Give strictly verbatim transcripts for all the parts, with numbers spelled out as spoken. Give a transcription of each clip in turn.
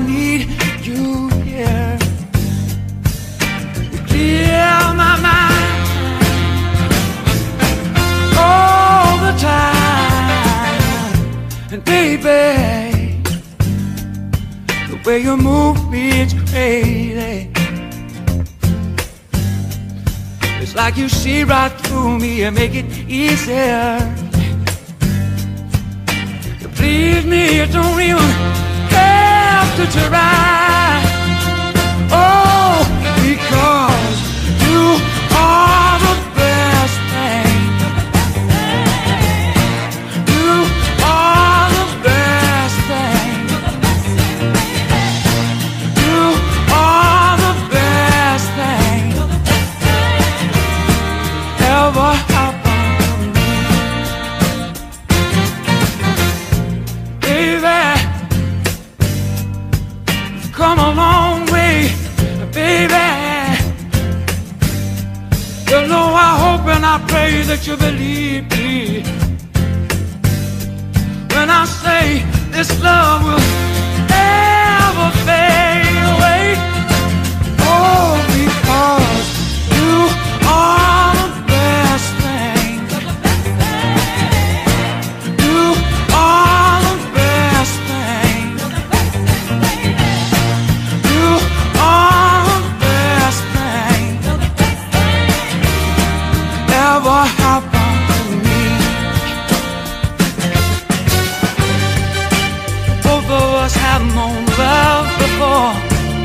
need you here. You clear my mind all the time. And baby, the way you move me, it's crazy. It's like you see right through me and make it easier. To please me, you don't even have to try. Oh, because you are the best thing. You are the best thing. You are the best thing ever happened to me. Baby, come a long way, baby. You know I hope and I pray that you believe me when I say this love will never fade away. Oh, because you are the best thing. You are the best thing. You are the best thing ever happened to me. Both of us have known love before.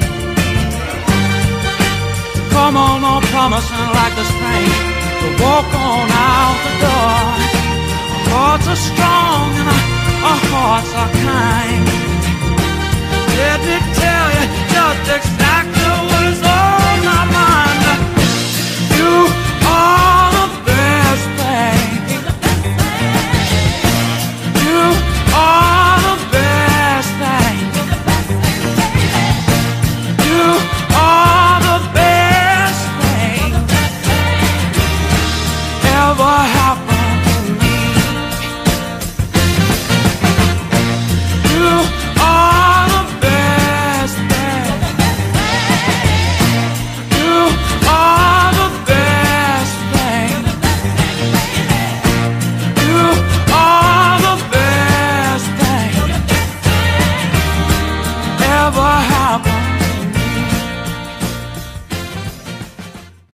Come on, on promising like the spring to walk on out the door. Our hearts are strong and our, our hearts are kind. Let me tell you just exactly what is on my mind. You are the best thing. You are the best thing. You are the best thing ever happened to me. You are the best thing. You are the best thing. You are the best thing ever happened.